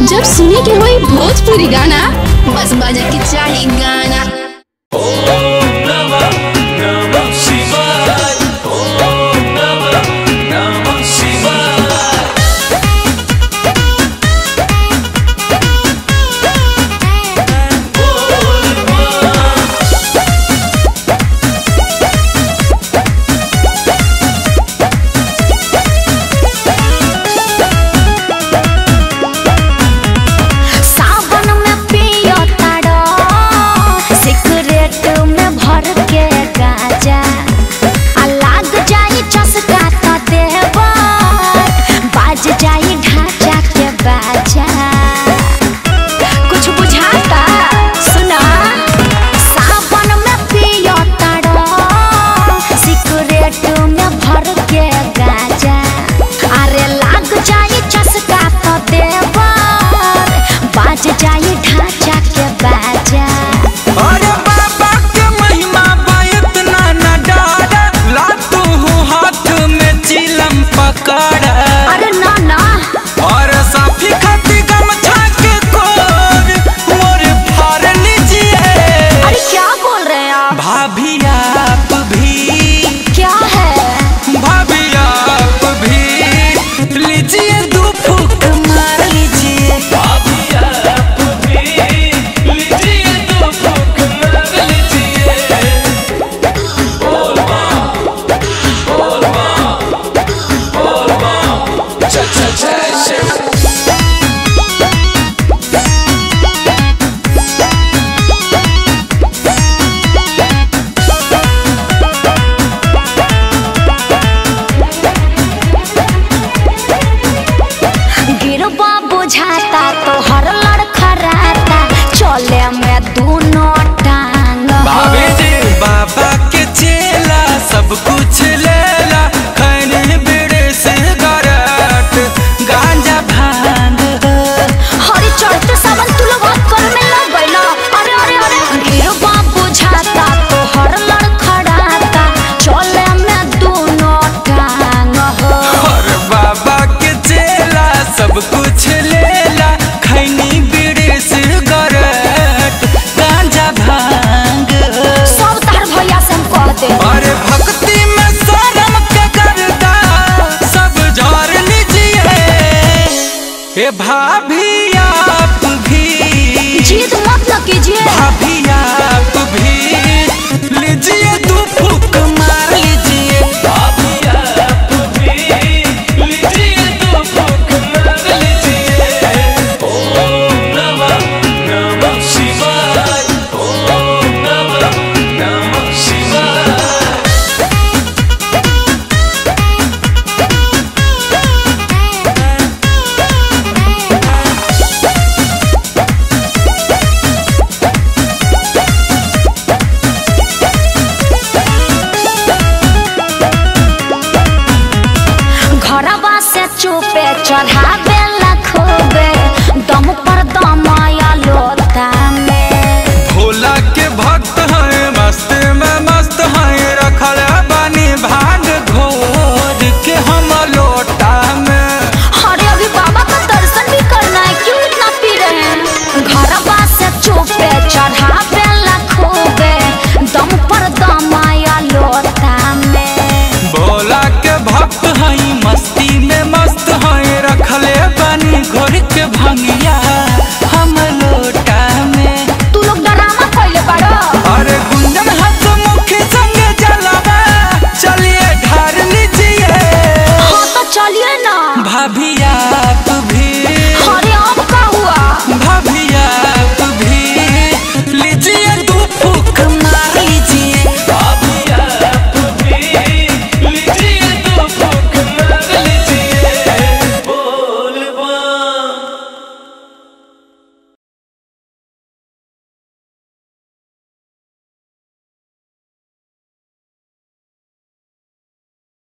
जब सुने के होई भोजपुरी गाना बस बजे के चाही गाना। बुझाता तो हर लड़खड़ाता चले में दोनों टांग। भाभी जी बाबा के चेला सब कुछ लेला खैनी बीड़ी सिगरेट गांजा भांग। हरी चढ़ते सावन तू लोग कर में लग गइला। अरे अरे अरे गिरवा बुझाता तो हर लड़खड़ाता चले में दोनों टांग। और बाबा के चेला सब कुछ लेला खैनी बीड़ी सिगरेट गांजा भांग। सब तार भैया से कह दे। अरे भक्ति में शर्म के करता सब जार लीजिए। ए भाभी आप भी जिद मत न कीजिए। भाभी आप भी लीजिए दो फूंक मार लीजिए। भाभी आप भी लीजिए दो फूंक मार लीजिए। ओम नमः नमः शिवाय। ओम नमः नमः शिवाय। घरवा से चुपे चढ़ावे लखोबे दम पर दमाया लोता में। भोला के भक्त हैं मस्त में मस्त हैं रखल बानी भांग घोर के हम लोटा में। अरे अभी बाबा का दर्शन भी करना है क्यों इतना पी रहे हैं। घरवा से चुपे चढ़ावे लखोबे दम पर दमाया लोता में। भोला के भक्त हैं मस्ती में मस्त हैं रखले बानी घोर के भंगिया हम लोटा में। तू लोग ड्रामा कइले बाड़ो। अरे गुंजन हंसमुखी संग जलवा चलिए ढार लीजिए। हाँ तो चलिए ना। भाभी आप